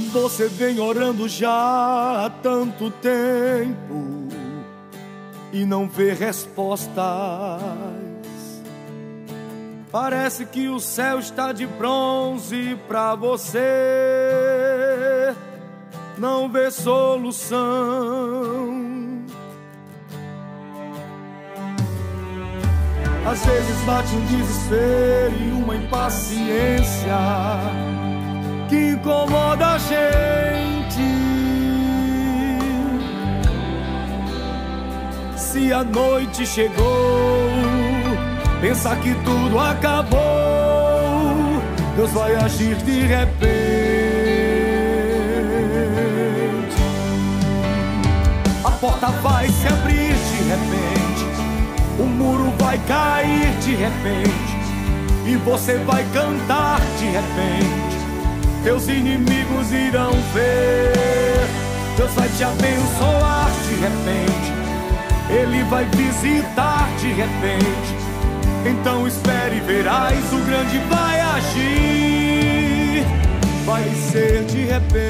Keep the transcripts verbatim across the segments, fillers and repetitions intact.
Você vem orando já há tanto tempo e não vê respostas. Parece que o céu está de bronze pra você, não vê solução. Às vezes bate um desespero e uma impaciência que incomoda a gente. Se a noite chegou, pensa que tudo acabou, Deus vai agir de repente. A porta vai se abrir de repente, o muro vai cair de repente, e você vai cantar de repente. Teus inimigos irão ver, Deus vai te abençoar de repente, Ele vai visitar de repente. Então espere e verás, o grande vai agir, vai ser de repente.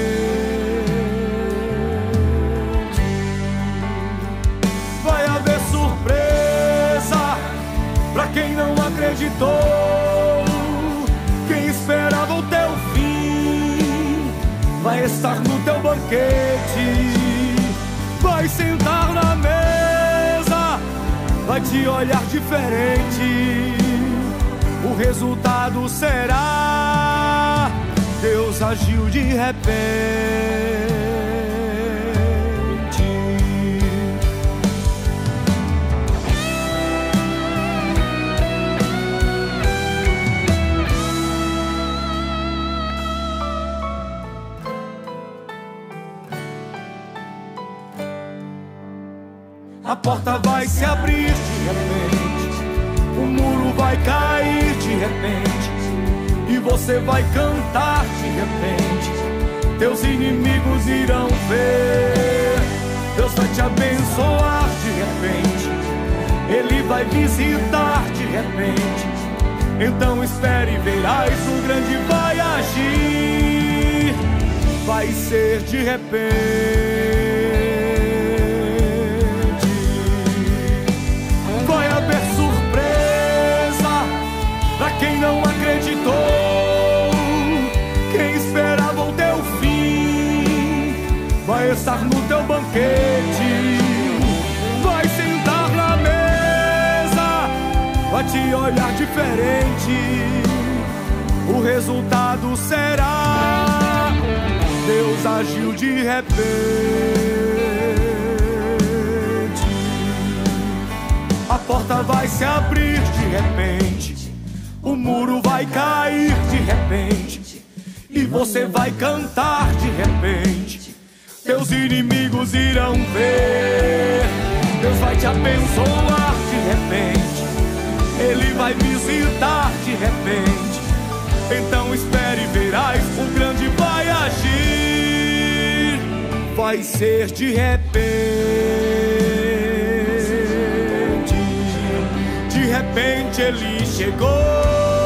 Vai haver surpresa pra quem não acreditou, quem esperava o teu fim vai estar no teu banquete, vai sentar na mesa, vai te olhar diferente. O resultado será: Deus agiu de repente. A porta vai se abrir de repente, o muro vai cair de repente, e você vai cantar de repente. Teus inimigos irão ver, Deus vai te abençoar de repente, Ele vai visitar de repente. Então espere e verás, o grande vai agir, vai ser de repente. Quem não acreditou, quem esperava o teu fim, vai estar no teu banquete, vai sentar na mesa, vai te olhar diferente. O resultado será: Deus agiu de repente. A porta vai se abrir de repente, o muro vai cair de repente, e você vai cantar de repente. Teus inimigos irão ver, Deus vai te abençoar de repente, Ele vai visitar de repente. Então espere e verás, o grande vai agir, vai ser de repente. De repente Ele chegou,